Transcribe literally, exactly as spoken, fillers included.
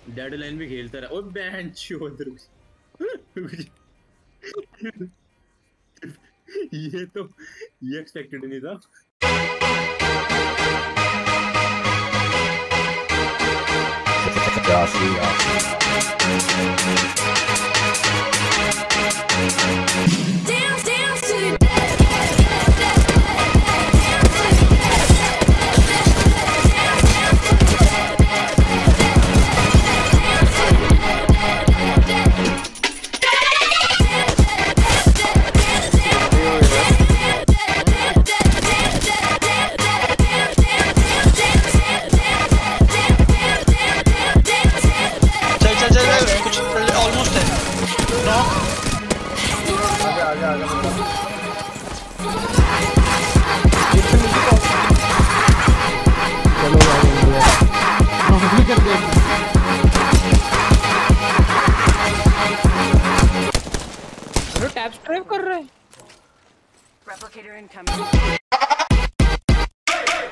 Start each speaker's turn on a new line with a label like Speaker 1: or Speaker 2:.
Speaker 1: Dead line भी खेलता रहा। ओए बेंच उधर ये तो ये एक्सपेक्टेड नहीं था।
Speaker 2: जासी
Speaker 3: टैप स्ट्राइक कर रहा है।
Speaker 4: Replicator incoming.